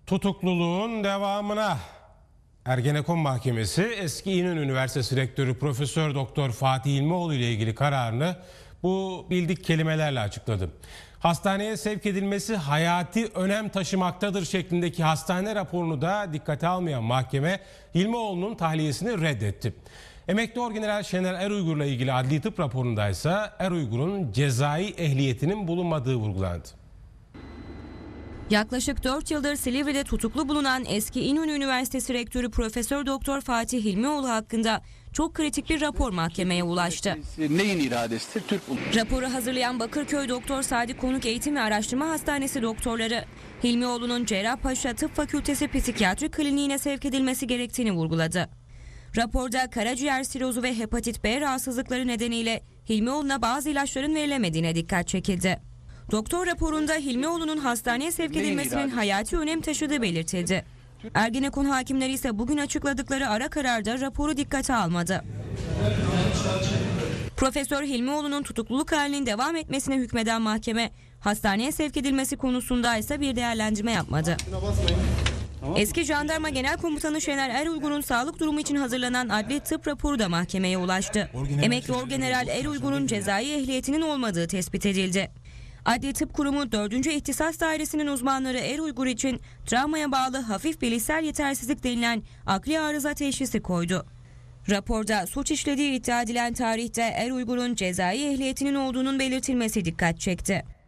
Tutukluluğun devamına. Ergenekon Mahkemesi eski İnönü Üniversitesi Rektörü Profesör Doktor Fatih İlmioğlu ile ilgili kararını bu bildik kelimelerle açıkladı. Hastaneye sevk edilmesi hayati önem taşımaktadır şeklindeki hastane raporunu da dikkate almayan mahkeme İlmioğlu'nun tahliyesini reddetti. Emekli Orgeneral Şener Eruygur'la ilgili adli tıp raporunda ise Eruygur'un cezai ehliyetinin bulunmadığı vurgulandı. Yaklaşık 4 yıldır Silivri'de tutuklu bulunan eski İnönü Üniversitesi Rektörü Profesör Doktor Fatih İlmioğlu hakkında çok kritik bir rapor mahkemeye ulaştı. Neyin iradesidir? Türk Raporu hazırlayan Bakırköy Doktor Sadi Konuk Eğitim ve Araştırma Hastanesi doktorları, İlmioğlu'nun Cerrahpaşa Tıp Fakültesi Psikiyatri Kliniğine sevk edilmesi gerektiğini vurguladı. Raporda karaciğer sirozu ve hepatit B rahatsızlıkları nedeniyle İlmioğlu'na bazı ilaçların verilemediğine dikkat çekildi. Doktor raporunda İlmioğlu'nun hastaneye sevk edilmesinin hayati önem taşıdığı belirtildi. Ergenekon hakimleri ise bugün açıkladıkları ara kararda raporu dikkate almadı. Profesör İlmioğlu'nun tutukluluk halinin devam etmesine hükmeden mahkeme, hastaneye sevk edilmesi konusunda ise bir değerlendirme yapmadı. Eski Jandarma Genel Komutanı Şener Eruygur'un sağlık durumu için hazırlanan adli tıp raporu da mahkemeye ulaştı. Emekli Orgeneral Eruygur'un cezai ehliyetinin olmadığı tespit edildi. Adli Tıp Kurumu 4. İhtisas Dairesi'nin uzmanları Eruygur için travmaya bağlı hafif bilişsel yetersizlik denilen akli arıza teşhisi koydu. Raporda suç işlediği iddia edilen tarihte Eruygur'un cezai ehliyetinin olduğunun belirtilmesi dikkat çekti.